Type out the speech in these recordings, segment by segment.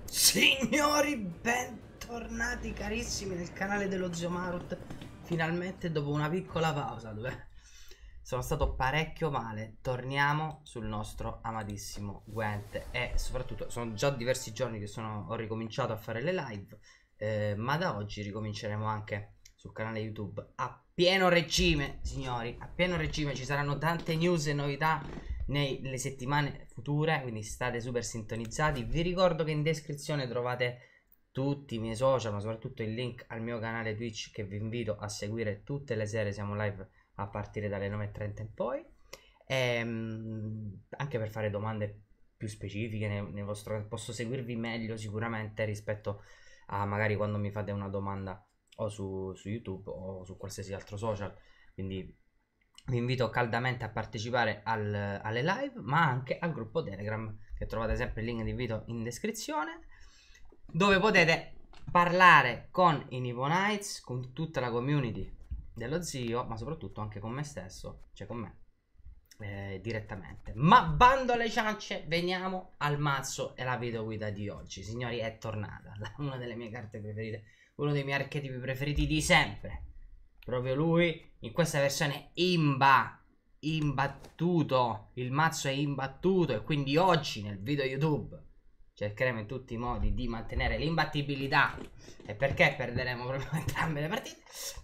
Signori, bentornati carissimi nel canale dello Zio Marut. Finalmente dopo una piccola pausa dove sono stato parecchio male, torniamo sul nostro amatissimo Gwent. E soprattutto sono già diversi giorni che ho ricominciato a fare le live, ma da oggi ricominceremo anche sul canale YouTube a pieno regime, signori, a pieno regime. Ci saranno tante news e novità nelle settimane future, quindi state super sintonizzati. Vi ricordo che in descrizione trovate tutti i miei social, ma soprattutto il link al mio canale Twitch, che vi invito a seguire tutte le sere. Siamo live a partire dalle 9:30 in poi, anche per fare domande più specifiche nel vostro, posso seguirvi meglio sicuramente rispetto a magari quando mi fate una domanda o su YouTube o su qualsiasi altro social. Quindi vi invito caldamente a partecipare alle live, ma anche al gruppo Telegram, che trovate sempre il link di invito in descrizione, dove potete parlare con i Nipo Knights, con tutta la community dello zio, ma soprattutto anche con me stesso, cioè con me direttamente. Ma bando alle ciance, veniamo al mazzo e la video guida di oggi. Signori, è tornata una delle mie carte preferite, uno dei miei archetipi preferiti di sempre. Proprio lui, in questa versione imbattuto. Il mazzo è imbattuto e quindi oggi nel video YouTube cercheremo in tutti i modi di mantenere l'imbattibilità. E perché perderemo proprio entrambe le partite.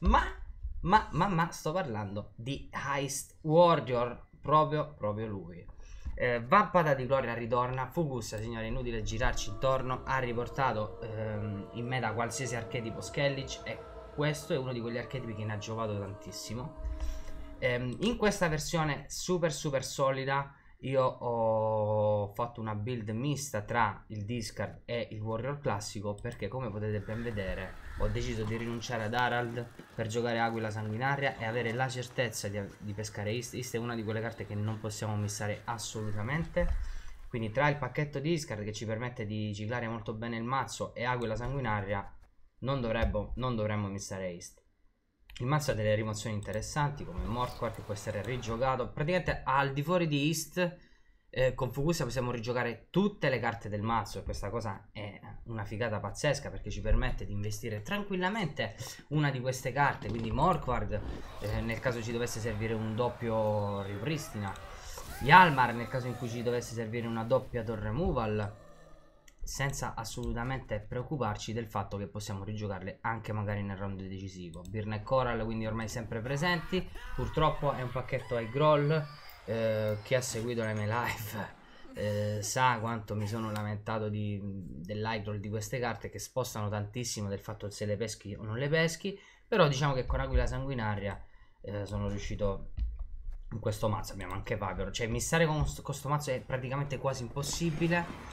Ma sto parlando di Heist Warrior, proprio lui. Vampada di Gloria ritorna. Fugussa, signori, inutile girarci intorno. Ha riportato in meta qualsiasi archetipo Skellige, e questo è uno di quegli archetipi che ne ha giovato tantissimo. In questa versione super solida io ho fatto una build mista tra il discard e il warrior classico, perché come potete ben vedere ho deciso di rinunciare ad Harald per giocare Aquila Sanguinaria e avere la certezza di pescare East. East è una di quelle carte che non possiamo missare assolutamente, quindi tra il pacchetto discard che ci permette di ciclare molto bene il mazzo e Aquila Sanguinaria non dovremmo missare East. Il mazzo ha delle rimozioni interessanti come Morquar, che può essere rigiocato praticamente al di fuori di East. Con Fugussa possiamo rigiocare tutte le carte del mazzo, e questa cosa è una figata pazzesca perché ci permette di investire tranquillamente una di queste carte, quindi Morquard nel caso ci dovesse servire un doppio ripristina, Yalmar nel caso in cui ci dovesse servire una doppia door removal, senza assolutamente preoccuparci del fatto che possiamo rigiocarle anche magari nel round decisivo. Birna e Coral quindi ormai sempre presenti. Purtroppo è un pacchetto high groll. Chi ha seguito le mie live sa quanto mi sono lamentato dell'high roll di queste carte, che spostano tantissimo del fatto se le peschi o non le peschi. Però diciamo che con Aquila Sanguinaria sono riuscito in questo mazzo. Abbiamo anche Vapor, cioè missare con questo mazzo è praticamente quasi impossibile,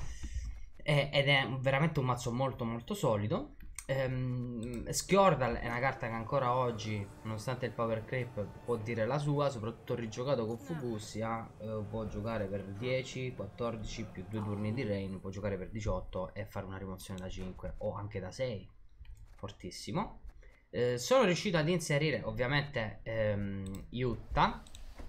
ed è veramente un mazzo molto solido. Skjordal è una carta che ancora oggi, nonostante il power creep, può dire la sua, soprattutto rigiocato con Fugussia. Può giocare per 10, 14 più 2 turni di rain, può giocare per 18 e fare una rimozione da 5 o anche da 6, fortissimo. Sono riuscito ad inserire ovviamente Yutta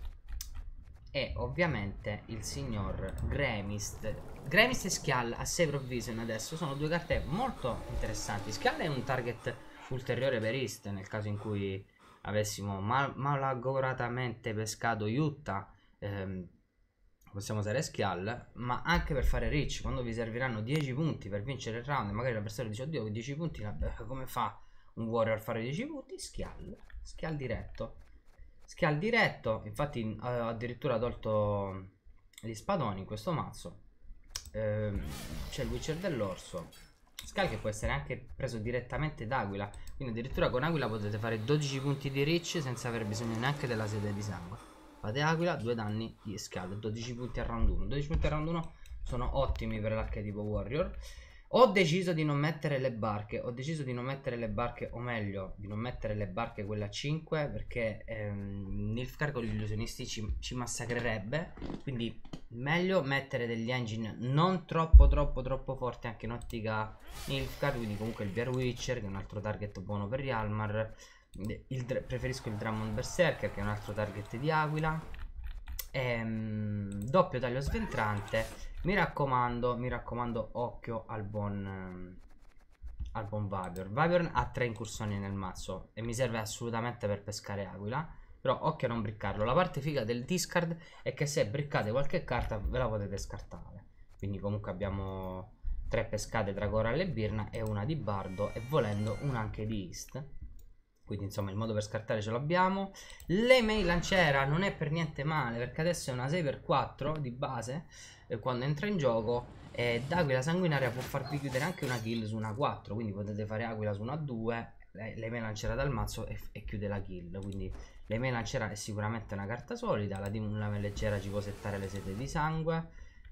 e ovviamente il signor Gremist. Gremist e Schial a 6 Provision adesso sono due carte molto interessanti. Schial è un target ulteriore per East nel caso in cui avessimo malagoratamente pescato Yutta. Possiamo usare Schial, ma anche per fare Rich, quando vi serviranno 10 punti per vincere il round, magari l'avversario dice oddio, 10 punti, come fa un warrior a fare 10 punti? Schial diretto. Schial diretto, infatti addirittura ha tolto gli spadoni in questo mazzo. C'è il Witcher dell'Orso. Schial che può essere anche preso direttamente da Aquila, quindi addirittura con Aquila potete fare 12 punti di Rich senza aver bisogno neanche della sede di sangue. Fate Aquila, 2 danni di Schial, 12 punti a round 1. 12 punti a round 1 sono ottimi per l'archetipo Warrior. Ho deciso di non mettere le barche, o meglio, di non mettere le barche quelle a 5, perché Nilfgaard con gli illusionisti ci massacrerebbe, quindi meglio mettere degli engine non troppo forti anche in ottica Nilfgaard, quindi comunque il Bear Witcher, che è un altro target buono per Yalmar, preferisco il Drummond Berserker, che è un altro target di Aquila, Doppio taglio sventrante. Mi raccomando, occhio al buon Vabior. Vabior ha 3 incursioni nel mazzo e mi serve assolutamente per pescare aquila. Però occhio a non briccarlo. La parte figa del discard è che se briccate qualche carta ve la potete scartare. Quindi comunque abbiamo 3 pescate tra Coral e Birna e una di Bardo e volendo una anche di East. Quindi insomma il modo per scartare ce l'abbiamo. L'email lanciera non è per niente male perché adesso è una 6x4 di base quando entra in gioco. D'Aquila sanguinaria può farvi chiudere anche una kill su una 4. Quindi potete fare Aquila su una 2. L'email lanciera dal mazzo e chiude la kill. Quindi l'email lanciera è sicuramente una carta solida. La Demon Lame leggera ci può settare le sete di sangue.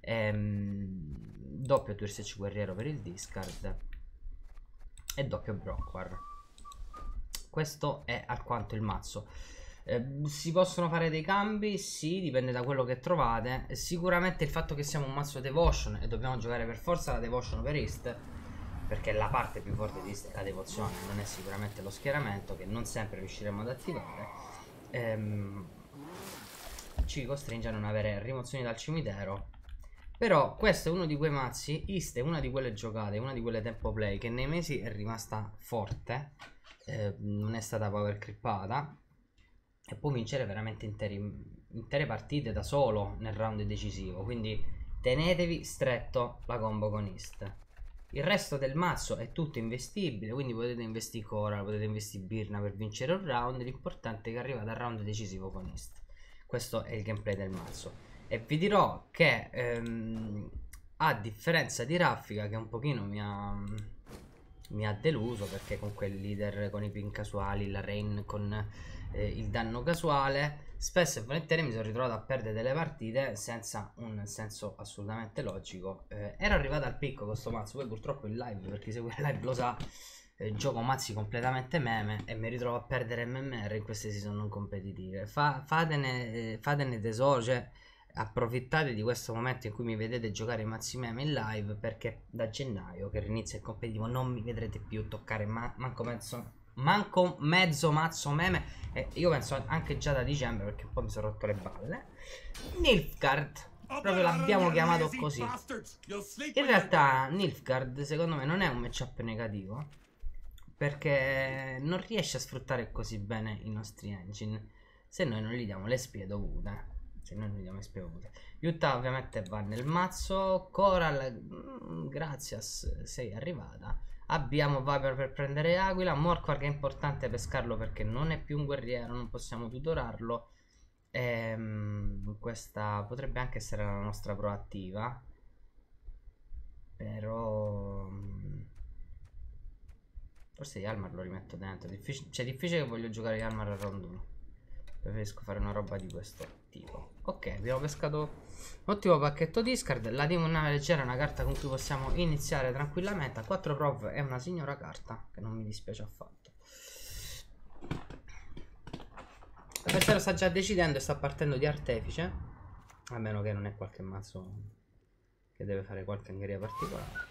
Doppio Twirsec guerriero per il discard. E doppio Brockwar. Questo è alquanto il mazzo. Si possono fare dei cambi? Sì, dipende da quello che trovate. Sicuramente il fatto che siamo un mazzo Devotion e dobbiamo giocare per forza la Devotion per East, perché la parte più forte di East è la devozione, non è sicuramente lo schieramento, che non sempre riusciremo ad attivare. Ci costringe a non avere rimozioni dal cimitero. Però questo è uno di quei mazzi. East è una di quelle giocate, una di quelle tempo play che nei mesi è rimasta forte. Non è stata power crippata e può vincere veramente intere partite da solo nel round decisivo. Quindi tenetevi stretto la combo con East. Il resto del mazzo è tutto investibile, quindi potete investire Coral, potete investire Birna per vincere un round. L'importante è che arrivate al round decisivo con East. Questo è il gameplay del mazzo. E vi dirò che a differenza di Raffica, che un pochino mi ha deluso, perché con quel leader con i pin casuali, la Rain con il danno casuale, spesso e volentieri mi sono ritrovato a perdere delle partite senza un senso assolutamente logico. Ero arrivato al picco con questo mazzo, poi purtroppo in live, per chi segue il live lo sa, gioco mazzi completamente meme e mi ritrovo a perdere MMR in queste season non competitive. Fatene tesoro, cioè approfittate di questo momento in cui mi vedete giocare i mazzi meme in live, perché da gennaio che inizia il competitivo non mi vedrete più toccare manco mezzo mazzo meme, e io penso anche già da dicembre, perché un po' mi sono rotto le balle. Nilfgaard proprio l'abbiamo chiamato così. In realtà Nilfgaard secondo me non è un matchup negativo, perché non riesce a sfruttare così bene i nostri engine se noi non gli diamo le spie dovute. Utah ovviamente va nel mazzo. Coral, gracias, sei arrivata. Abbiamo Viper per prendere Aquila. Morquar che è importante pescarlo perché non è più un guerriero, non possiamo tutorarlo. Questa potrebbe anche essere la nostra proattiva, però forse Yalmar lo rimetto dentro. C'è difficile che voglio giocare Yalmar a round 1. Preferisco fare una roba di questo tipo. Ok, abbiamo pescato un ottimo pacchetto discard. La Demon Nave leggera è una carta con cui possiamo iniziare tranquillamente. A 4 prov è una signora carta che non mi dispiace affatto. L'avversario sta già decidendo e sta partendo di artefice, a meno che non è qualche mazzo che deve fare qualche angheria particolare.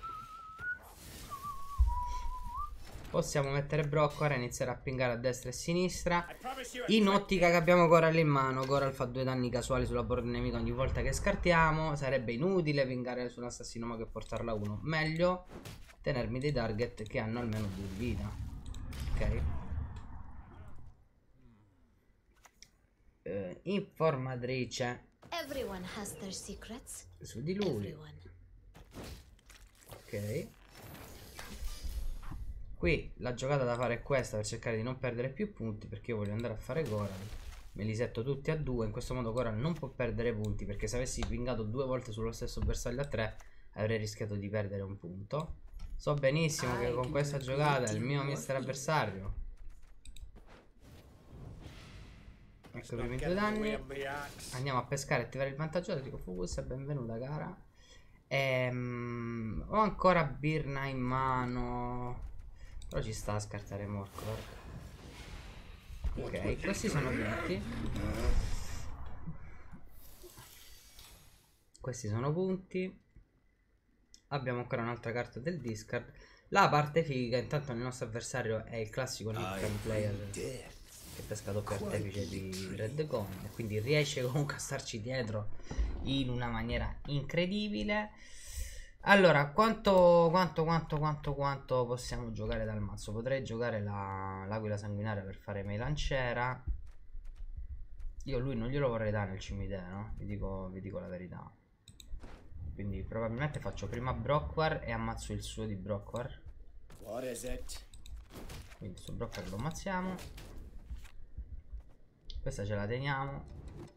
Possiamo mettere Brockwar e iniziare a pingare a destra e a sinistra. In ottica che abbiamo Coral in mano. Coral fa 2 danni casuali sulla board nemica ogni volta che scartiamo. Sarebbe inutile pingare su un assassino ma che portarla a 1. Meglio tenermi dei target che hanno almeno 2 di vita. Ok. Informatrice su di lui. Ok. Qui la giocata da fare è questa, per cercare di non perdere più punti, perché io voglio andare a fare Coral. Me li setto tutti a 2. In questo modo Coral non può perdere punti, perché se avessi pingato 2 volte sullo stesso bersaglio a 3 avrei rischiato di perdere un punto. So benissimo che con questa giocata è il mio mister avversario. Ecco i primi 2 danni. Andiamo a pescare e attivare il vantaggio. Dico focus, benvenuta cara. Ho ancora Birna in mano, però ci sta a scartare Morquar. Ok, questi sono punti. Questi sono punti. Abbiamo ancora un'altra carta del discard. La parte figa, intanto il nostro avversario è il classico Nilfgaard player che pesca doppio artefice di Red Coin, e quindi riesce comunque a starci dietro in una maniera incredibile. Allora, quanto possiamo giocare dal mazzo? Potrei giocare l'aquila sanguinaria per fare melancera. Io lui non glielo vorrei dare nel cimitero, no? Vi dico la verità. Quindi probabilmente faccio prima Brockwar e ammazzo il suo di Brockwar. Quindi su Brockwar lo ammazziamo. Questa ce la teniamo.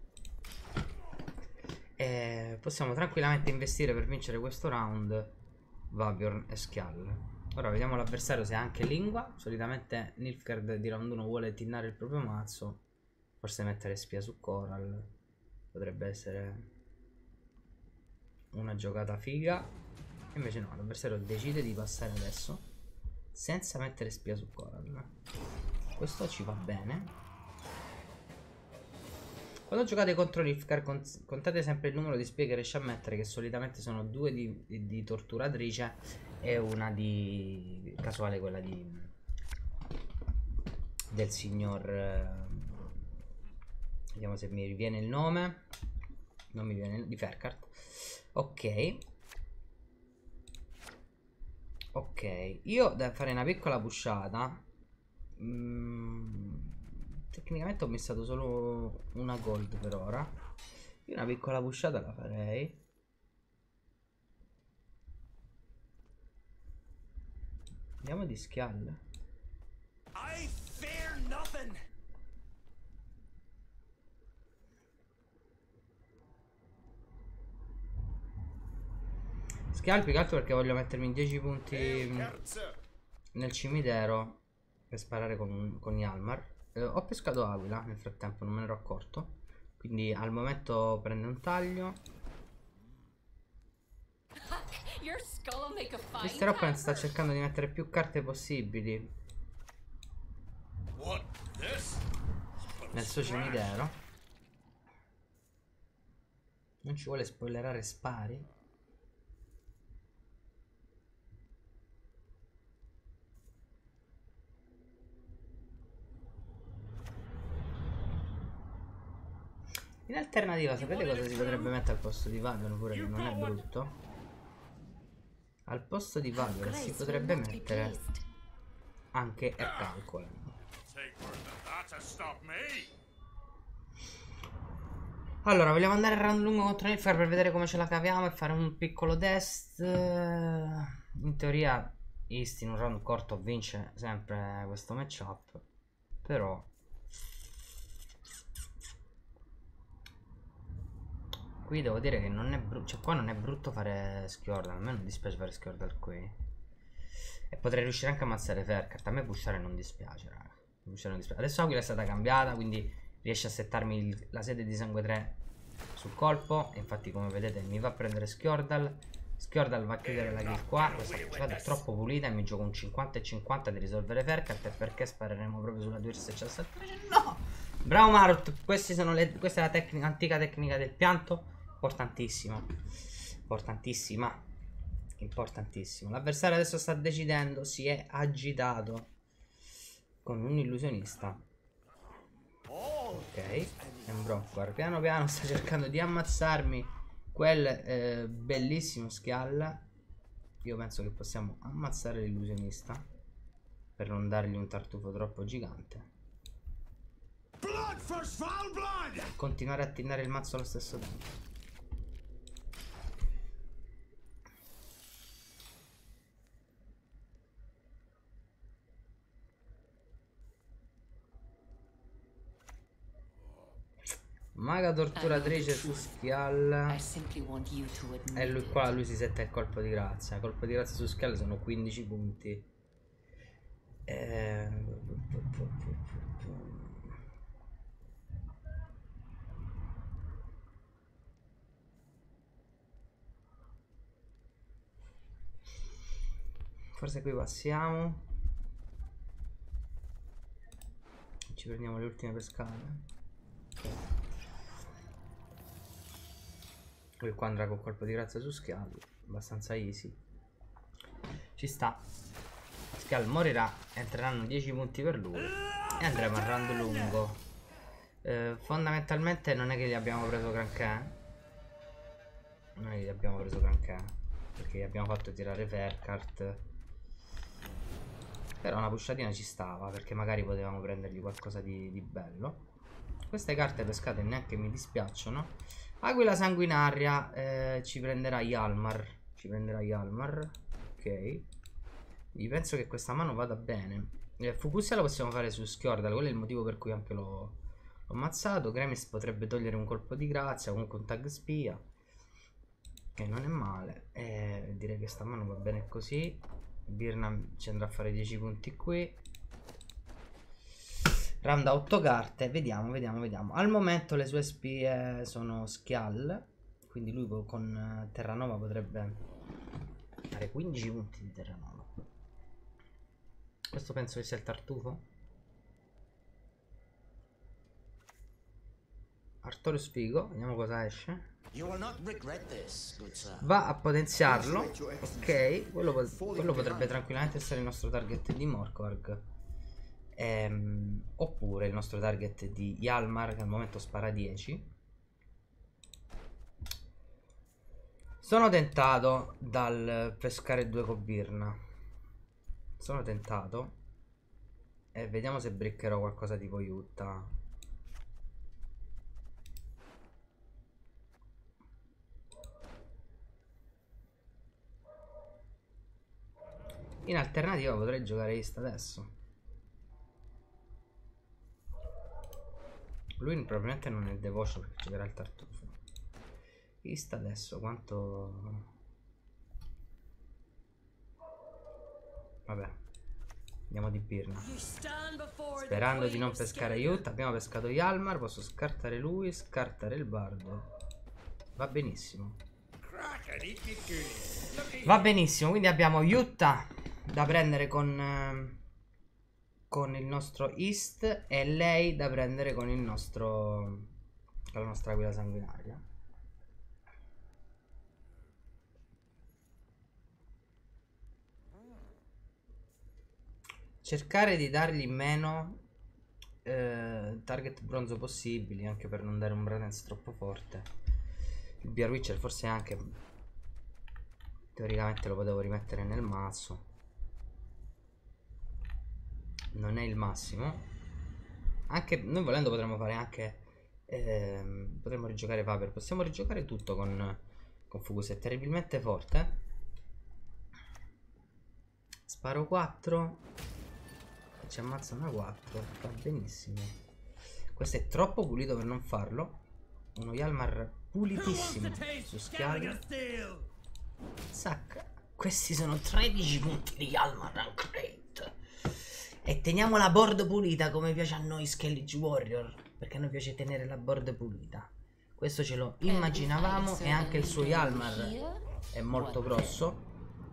E possiamo tranquillamente investire per vincere questo round Vabiorn e Skjall. Ora vediamo l'avversario se ha anche lingua. Solitamente Nilfgaard di round 1 vuole tinnare il proprio mazzo. Forse mettere spia su Coral potrebbe essere una giocata figa. Invece no, l'avversario decide di passare adesso senza mettere spia su Coral. Questo ci va bene. Quando giocate contro Nilfgaard contate sempre il numero di spie che riesce a mettere, che solitamente sono 2 di torturatrice e una di casuale, quella del signor vediamo se mi riviene il nome. Non mi viene, di Ferkard. Ok. Ok, io devo fare una piccola pushata. Tecnicamente ho missato solo una gold per ora. Io una piccola pushata la farei. Andiamo di Skjall. Skjall più che altro perché voglio mettermi in 10 punti nel cimitero per sparare con Hjalmar. Ho pescato Aquila nel frattempo, non me ne ero accorto. Quindi al momento prende un taglio. Mr. Opponent sta cercando di mettere più carte possibili nel suo cimitero. Non ci vuole spoilerare spari. In alternativa, sapete cosa si potrebbe mettere al posto di Vabiorn, pure che non è brutto? Al posto di Vabiorn si potrebbe mettere anche Ercalcolan. Allora, vogliamo andare a round lungo contro Nilfgaard per vedere come ce la caviamo e fare un piccolo test. In teoria East in un round corto vince sempre questo matchup, però qui devo dire che non è brutto, cioè qua non è brutto fare Skjordal, a me non dispiace fare Skjordal qui. E potrei riuscire anche a ammazzare Ferkard, a me pushare non dispiace, raga. Non dispiace. Adesso Aquila è stata cambiata, quindi riesce a settarmi la sede di sangue 3 sul colpo. E infatti come vedete mi va a prendere Skjordal. Skjordal va a chiudere la kill qua. Questa giocata è troppo pulita e mi gioco un 50 e 50 di risolvere Ferkard. E perché spareremo proprio sulla 217? No! Bravo Marut, questa è la tecnica, antica tecnica del pianto. Importantissima. Importantissima. Importantissimo. L'avversario adesso sta decidendo. Si è agitato con un illusionista. Ok. È un Brockwar. Piano piano sta cercando di ammazzarmi quel bellissimo Skjall. Io penso che possiamo ammazzare l'illusionista per non dargli un tartufo troppo gigante. Continuare a tinnare il mazzo allo stesso tempo. Maga torturatrice su Skjall. E lui qua lui si setta il colpo di grazia. Il colpo di grazia su Skjall sono 15 punti. Forse qui passiamo. Ci prendiamo le ultime pescate. Lui qua andrà con colpo di grazia su Skjall. Abbastanza easy. Ci sta. Skjall morirà. Entreranno 10 punti per lui. E andremo a round lungo. Fondamentalmente non è che gli abbiamo preso granché. Non è che gli abbiamo preso granché, perché gli abbiamo fatto tirare Faircart. Però una pushatina ci stava, perché magari potevamo prendergli qualcosa di bello. Queste carte pescate neanche mi dispiacciono. Aquila sanguinaria, ci prenderà Hjalmar. Ci prenderà Hjalmar. Ok. Io penso che questa mano vada bene. Fucussia la possiamo fare su Skjordal. Quello è il motivo per cui anche l'ho ammazzato. Gremis potrebbe togliere un colpo di grazia. Comunque un tag spia, che non è male. Direi che sta mano va bene così. Birna ci andrà a fare 10 punti qui. Round a 8 carte. Vediamo, vediamo, vediamo. Al momento le sue spie sono Skjal, quindi lui con Terranova potrebbe fare 15 punti di Terranova. Questo penso che sia il tartufo. Artorius Figo, vediamo cosa esce. Va a potenziarlo. Ok, quello potrebbe tranquillamente essere il nostro target di Morkvarg. Oppure il nostro target di Hjalmar, che al momento spara 10. Sono tentato dal pescare 2 con Birna. Sono tentato. E vediamo se briccherò qualcosa tipo Utah. In alternativa potrei giocare East adesso. Lui probabilmente non è Devotion perché giocherà il tartufo. East adesso quanto... Vabbè, andiamo di Birna. Sperando di non pescare Utah. Abbiamo pescato Hjalmar. Posso scartare lui, scartare il bardo. Va benissimo. Va benissimo, quindi abbiamo Utah da prendere con il nostro East e lei da prendere con il nostro, con la nostra Aquila sanguinaria. Cercare di dargli meno target bronzo possibili, anche per non dare un Bradens troppo forte. Il Bear Witcher forse anche teoricamente lo potevo rimettere nel mazzo. Non è il massimo. Anche noi volendo potremmo fare anche potremmo rigiocare Faber. Possiamo rigiocare tutto con Fucus. È terribilmente forte. Sparo 4. Ci ammazza una 4. Va benissimo. Questo è troppo pulito per non farlo. Uno Hjalmar pulitissimo su Skjal. Sacca. Questi sono 13 punti di Hjalmar Ranked. E teniamo la board pulita come piace a noi Skellige Warrior, perché a noi piace tenere la board pulita. Questo ce lo immaginavamo. E anche il suo Hjalmar è molto grosso.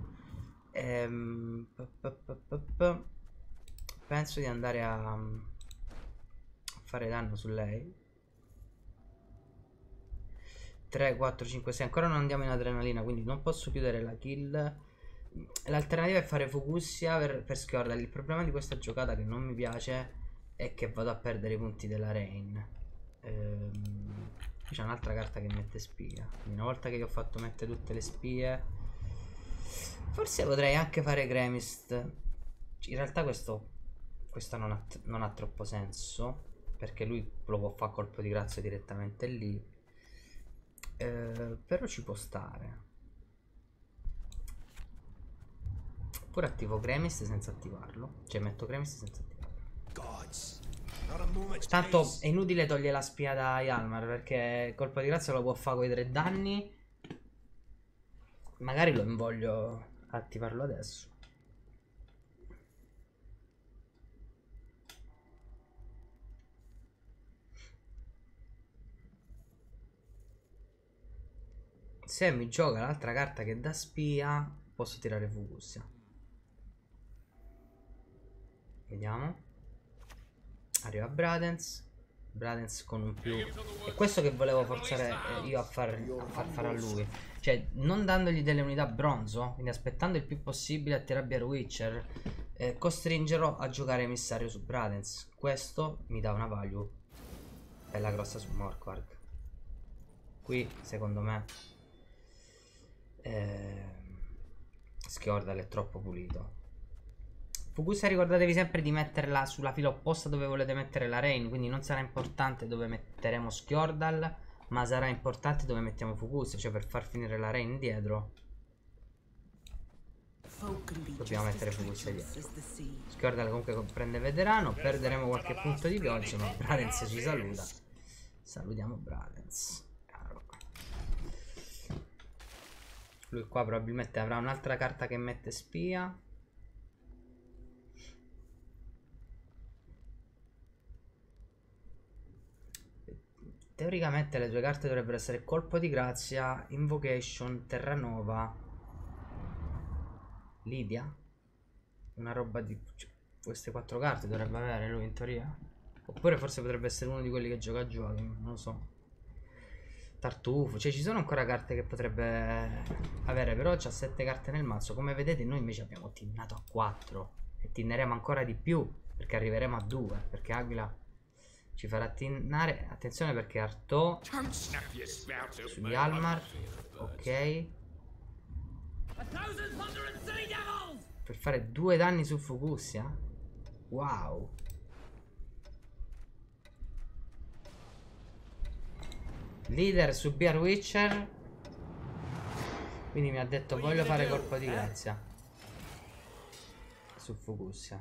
Penso di andare a fare danno su lei. 3, 4, 5, 6. Ancora non andiamo in adrenalina, quindi non posso chiudere la kill. L'alternativa è fare Fucussia per Skjordal. Il problema di questa giocata che non mi piace è che vado a perdere i punti della Rain. Qui c'è un'altra carta che mette spia. Quindi una volta che io ho fatto mettere tutte le spie, forse potrei anche fare Gremist. In realtà questo non ha troppo senso, perché lui lo può fare colpo di grazia direttamente lì. Però ci può stare. Oppure attivo Gremist senza attivarlo. Cioè metto Gremist senza attivarlo. Tanto è inutile togliere la spia da Hjalmar, perché colpo di grazia lo può fare con i 3 danni. Magari lo invoglio a attivarlo adesso. Se mi gioca l'altra carta che dà spia, posso tirare Fucussia. Vediamo. Arriva Bradens. Bradens con un più. È questo che volevo forzare io a far fare a lui. Cioè non dandogli delle unità bronzo, quindi aspettando il più possibile a tirare Bear Witcher. Costringerò a giocare emissario su Bradens. Questo mi dà una value bella grossa su Morkvarg. Qui secondo me Skjordal è troppo pulito. Fugusia, ricordatevi sempre di metterla sulla fila opposta dove volete mettere la Rain. Quindi non sarà importante dove metteremo Skjordal, ma sarà importante dove mettiamo Fugusia. Cioè per far finire la Rain dietro dobbiamo mettere Fugusia dietro. Skjordal comunque prende veterano. Perderemo qualche punto di pioggia, ma Bradens ci saluta. Salutiamo Bradens. Lui qua probabilmente avrà un'altra carta che mette spia. Teoricamente le due carte dovrebbero essere Colpo di Grazia, Invocation, Terranova, Lydia. Una roba di... queste 4 carte dovrebbe avere lui in teoria. Oppure forse potrebbe essere uno di quelli che gioca a giochi, non lo so. Tartufo, cioè ci sono ancora carte che potrebbe avere, però c'ha 7 carte nel mazzo. Come vedete noi invece abbiamo tinnato a 4 e tinneremo ancora di più perché arriveremo a 2, perché Aquila ci farà tinnare. Attenzione perché Artò su Hjalmar, ok, per fare 2 danni su Fugusia. Wow. Leader su Bear Witcher, quindi mi ha detto voglio fare colpo di grazia su Fugusia.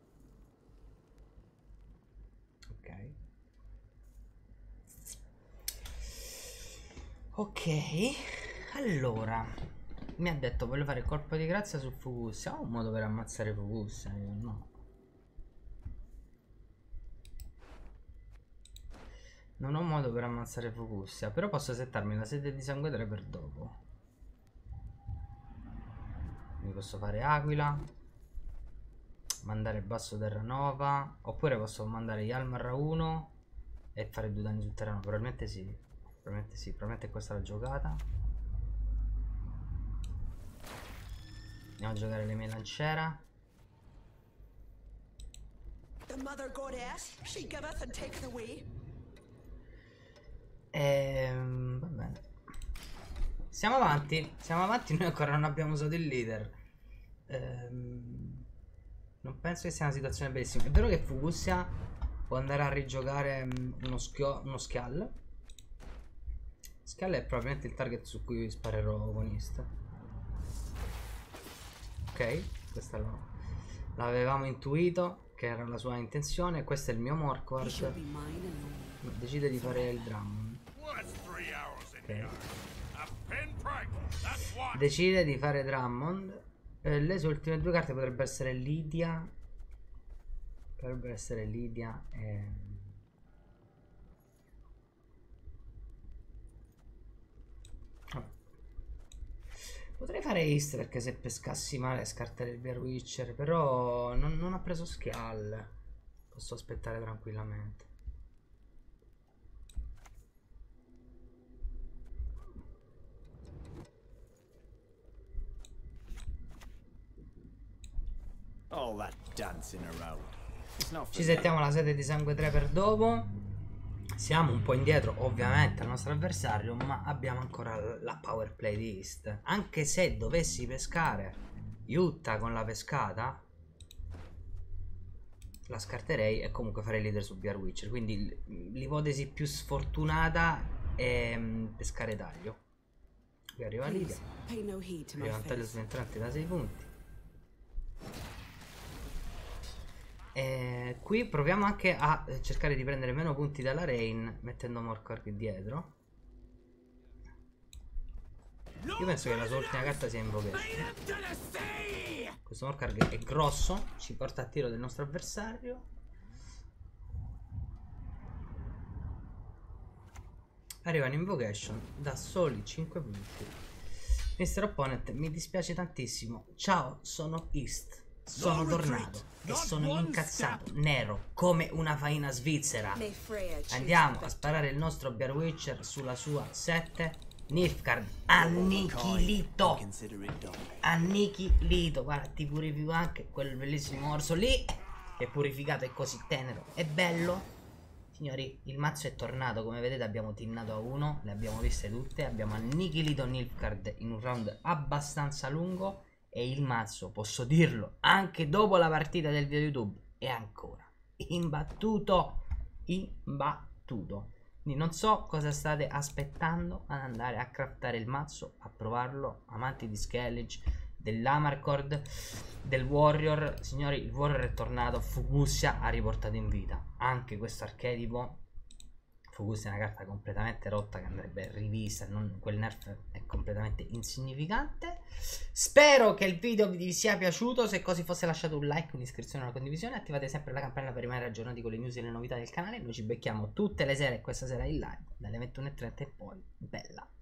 Ok. Ok, allora mi ha detto voglio fare colpo di grazia su Fugusia. Ho un modo per ammazzare Fugusia? Io no. Non ho modo per ammazzare Fugusia, però posso settarmi la sete di sangue 3 per dopo. Mi posso fare Aquila, mandare basso Terranova, oppure posso mandare Hjalmar a 1 e fare 2 danni sul terreno. Probabilmente sì. Probabilmente è questa la giocata. Andiamo a giocare le mie lanciera. The mother goddess, she giveth and taketh away. Va bene. Siamo avanti, noi ancora non abbiamo usato il leader. Non penso che sia una situazione bellissima. È vero che Fugusia può andare a rigiocare uno Skjall. Skjall è probabilmente il target su cui sparerò con Ist. Ok, questa l'avevamo intuito che era la sua intenzione. Questo è il mio Morkvarg. Decide di fare il Drummond. Okay. Decide di fare Drummond. Le sue ultime 2 carte potrebbero essere Lydia. E... potrei fare Ist perché se pescassi male scartare il Bear Witcher. Però non ha preso Skjall. Posso aspettare tranquillamente. Ci settiamo la sete di sangue 3 per dopo. Siamo un po' indietro ovviamente al nostro avversario, ma abbiamo ancora la power play di Ist. Anche se dovessi pescare Utah con la pescata, la scarterei e comunque farei leader su Bear Witcher. Quindi l'ipotesi più sfortunata è pescare taglio. Qui arriva Lydia. Arriva un taglio subentrante da 6 punti. Qui proviamo anche a cercare di prendere meno punti dalla Rain mettendo Morkvarg dietro. Io penso che la sua ultima carta sia Invocation. Questo Morkvarg è grosso, ci porta a tiro del nostro avversario. Arriva in Invocation da soli 5 punti. Mr. Opponent, mi dispiace tantissimo. Ciao, sono Ist. Sono tornato e sono incazzato, nero, come una faina svizzera. Andiamo a sparare il nostro Bear Witcher sulla sua 7 Nilfgaard annichilito. Annichilito. Guarda, ti purifico anche quel bellissimo orso lì, che è purificato, è così tenero, è bello. Signori, il mazzo è tornato, come vedete abbiamo tinnato a 1, le abbiamo viste tutte, abbiamo annichilito Nilfgaard in un round abbastanza lungo e il mazzo, posso dirlo, anche dopo la partita del video YouTube, è ancora imbattuto, imbattuto. Quindi non so cosa state aspettando ad andare a craftare il mazzo, a provarlo, amanti di Skellige, dell'Amarcord, del Warrior. Signori, il Warrior è tornato, Fugusia ha riportato in vita anche questo archetipo. Fugusia è una carta completamente rotta che andrebbe rivista, quel nerf è completamente insignificante. Spero che il video vi sia piaciuto, se così fosse lasciate un like, un'iscrizione e una condivisione, attivate sempre la campanella per rimanere aggiornati con le news e le novità del canale. Noi ci becchiamo tutte le sere, questa sera in live dalle 21:30 e poi. Bella!